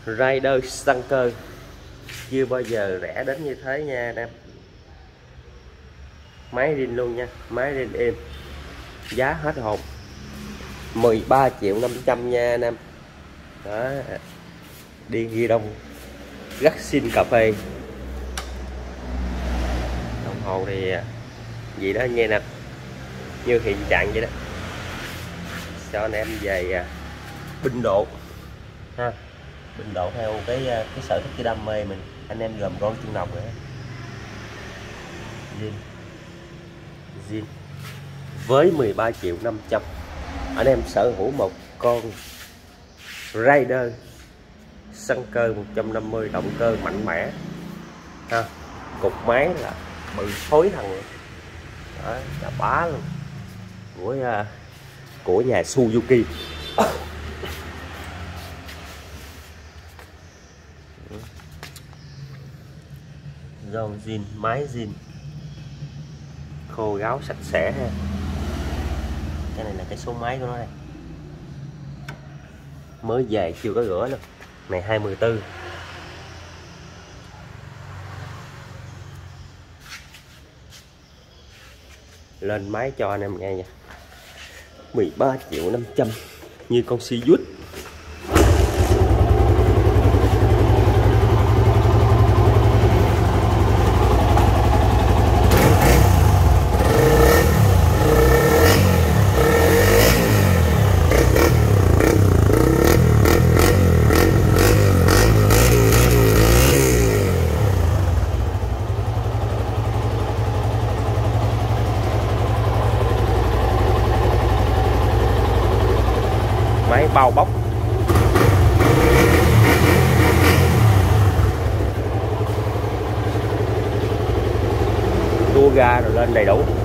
Rider xăng cơ chưa bao giờ rẻ đến như thế nha anh em. Máy zin luôn nha, máy zin êm, giá hết hồn 13.500.000 nha anh em. Đó, đi ghi đông rất xin cà phê. Đồng hồ thì gì đó nghe nè, như hiện trạng vậy đó, cho anh em về binh độ ha, binh độ theo cái sở thích, cái đam mê mình. Anh em gồm con chân đồng nữa, zin với 13.500.000 anh em sở hữu một con Rider xăng cơ 150, động cơ mạnh mẽ ha, cục máy là bự phối thằng đó, là bá luôn, của nhà Suzuki. Dòng zin, máy zin khô ráo sạch sẽ ha. Cái này là cái số máy của nó đây, mới về chưa có rửa luôn, này 24. Lên máy cho anh em nghe nha, 13.500.000 như con Siut. Máy bao bóc, tua ga rồi lên đầy đủ.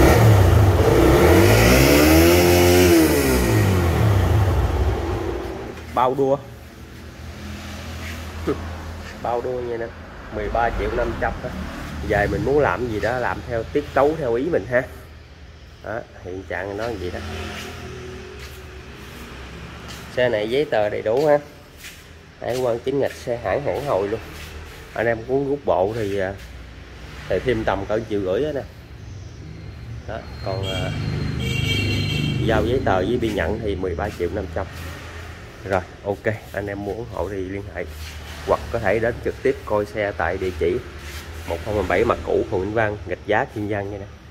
Bao đua bao đua nha nè, 13.500.000 đó. Về mình muốn làm gì đó làm theo tiết tấu, theo ý mình ha. Đó, hiện trạng nó gì đó. Xe này giấy tờ đầy đủ ha, hải quan chính ngạch, xe hãng hồi luôn. Anh em muốn rút bộ thì thêm tầm cỡ 1,5 triệu đó nè. Đó, còn giao giấy tờ với biên nhận thì 13.500.000. Rồi ok, anh em muốn ủng hộ thì liên hệ hoặc có thể đến trực tiếp coi xe tại địa chỉ 1017 Mặt Cũ, Phường Vĩnh Văn, Rạch Giá, Kiên Giang nha nè.